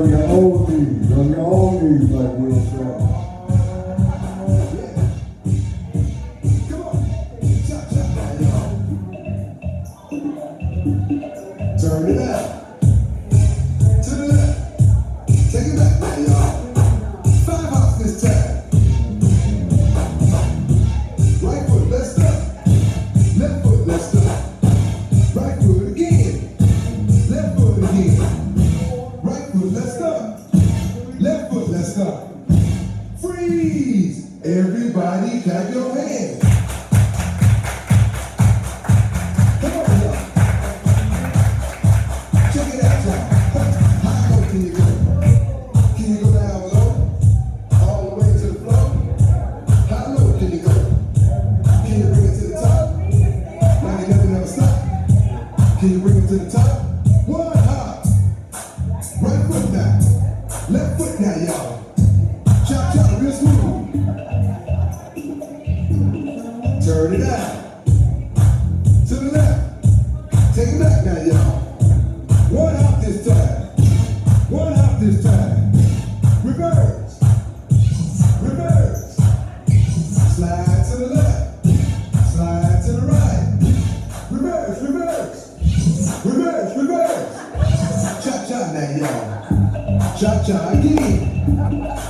on your own knees, like Will said. Turn it out. To the left. Take it back now, y'all. 5 hops this time. Right foot, let's stop. Left foot, let's stop. Right foot again. Left foot again. Right foot, let's stop. Left foot, let's stop. Freeze! Everybody clap your hands. Can you bring it to the top? 1 hop. Right foot now. Left foot now, y'all. Chop, chop, real smooth. Turn it out. To the left. Take it back now, y'all. 1 hop this time. 1 hop this time. Reverse. Reverse. Slide to the left. Slide to the right. Reverse, reverse. Reverse, reverse. Cha-cha now, y'all. Cha-cha again.